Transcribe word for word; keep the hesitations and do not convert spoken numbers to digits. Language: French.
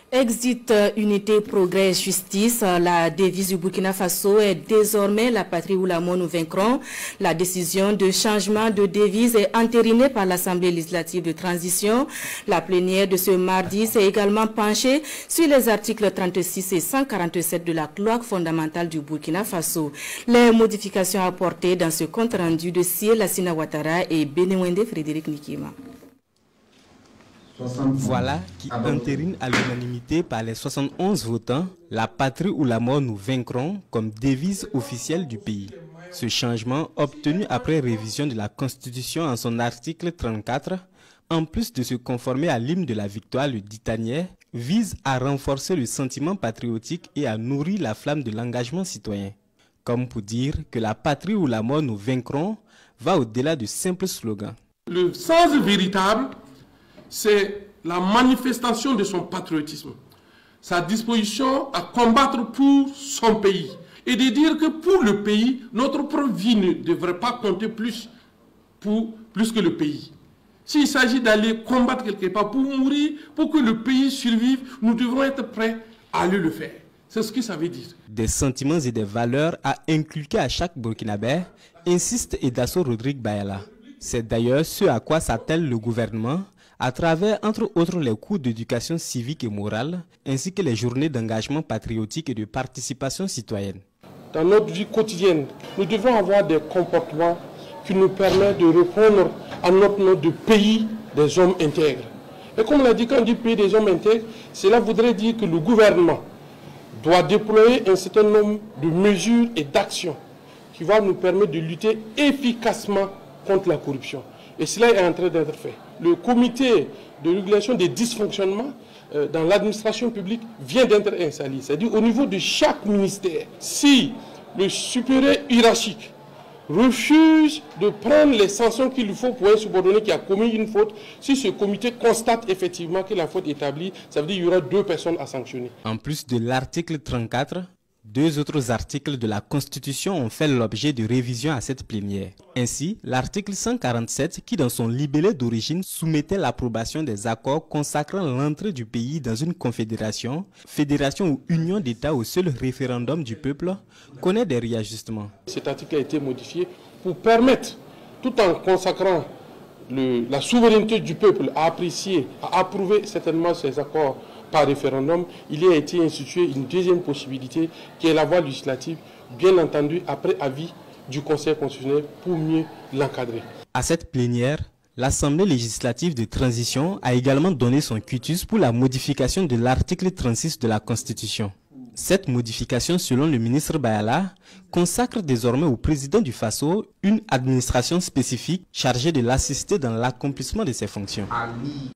Exit, unité, progrès, justice. La devise du Burkina Faso est désormais la patrie où la mort nous vaincrons. La décision de changement de devise est entérinée par l'Assemblée législative de transition. La plénière de ce mardi s'est également penchée sur les articles trente-six et cent quarante-sept de la loi fondamentale du Burkina Faso. Les modifications apportées dans ce compte rendu de Sié Lassina Ouattara et Benewende Frédéric Nikima. Voilà qui entérine à l'unanimité par les soixante et onze votants la patrie ou la mort nous vaincrons comme devise officielle du pays. Ce changement, obtenu après révision de la Constitution en son article trente-quatre, en plus de se conformer à l'hymne de la victoire, le Ditanier, vise à renforcer le sentiment patriotique et à nourrir la flamme de l'engagement citoyen. Comme pour dire que la patrie ou la mort nous vaincrons va au-delà de simples slogans. Le sens véritable, c'est la manifestation de son patriotisme, sa disposition à combattre pour son pays et de dire que pour le pays, notre propre vie ne devrait pas compter plus, pour, plus que le pays. S'il s'agit d'aller combattre quelque part pour mourir, pour que le pays survive, nous devrons être prêts à aller le faire. C'est ce que ça veut dire. Des sentiments et des valeurs à inculquer à chaque Burkinabé, insiste Edasso Rodrigue Bayala. C'est d'ailleurs ce à quoi s'attelle le gouvernement, à travers, entre autres, les cours d'éducation civique et morale, ainsi que les journées d'engagement patriotique et de participation citoyenne. Dans notre vie quotidienne, nous devons avoir des comportements qui nous permettent de répondre à notre nom de pays des hommes intègres. Et comme on l'a dit, quand on dit pays des hommes intègres, cela voudrait dire que le gouvernement doit déployer un certain nombre de mesures et d'actions qui vont nous permettre de lutter efficacement contre la corruption. Et cela est en train d'être fait. Le comité de régulation des dysfonctionnements euh, dans l'administration publique vient d'être installé. C'est-à-dire au niveau de chaque ministère, si le supérieur hiérarchique refuse de prendre les sanctions qu'il faut pour un subordonné qui a commis une faute, si ce comité constate effectivement que la faute est établie, ça veut dire qu'il y aura deux personnes à sanctionner. En plus de l'article trente-quatre, deux autres articles de la Constitution ont fait l'objet de révision à cette plénière. Ainsi, l'article cent quarante-sept, qui dans son libellé d'origine soumettait l'approbation des accords consacrant l'entrée du pays dans une confédération, fédération ou union d'États au seul référendum du peuple, connaît des réajustements. Cet article a été modifié pour permettre, tout en consacrant le, la souveraineté du peuple à apprécier, à approuver certainement ces accords par référendum, il a été institué une deuxième possibilité qui est la voie législative, bien entendu après avis du Conseil constitutionnel pour mieux l'encadrer. À cette plénière, l'Assemblée législative de transition a également donné son quitus pour la modification de l'article trente-six de la Constitution. Cette modification, selon le ministre Bayala, consacre désormais au président du Faso une administration spécifique chargée de l'assister dans l'accomplissement de ses fonctions.